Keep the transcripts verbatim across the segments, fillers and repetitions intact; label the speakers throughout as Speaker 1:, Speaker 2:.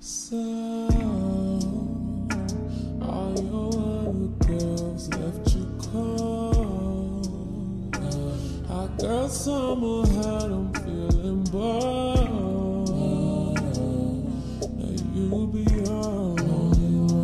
Speaker 1: So, all your other girls left you cold. I got some had them feeling bored. Now you be all on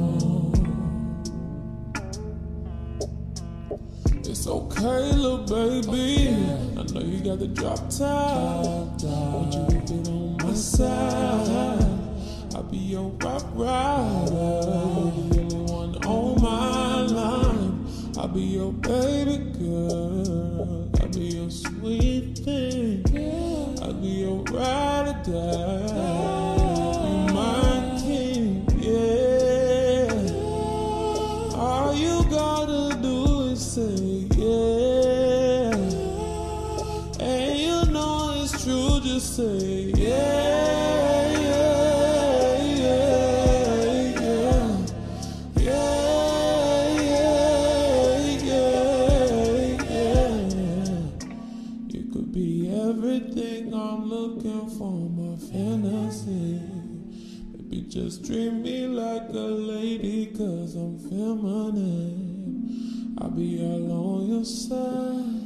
Speaker 1: your own. It's okay, little baby. I know you got the drop top. Won't you leave it on my side? I'll be your rock rider. You're the only one on my line. I'll be your baby girl. I'll be your sweet thing. I'll be your ride or die. You're my king, yeah. All you gotta do is say yeah. And you know it's true, just say yeah. Everything I'm looking for, my fantasy. Baby, just treat me like a lady, cause I'm feminine. I'll be all on your side.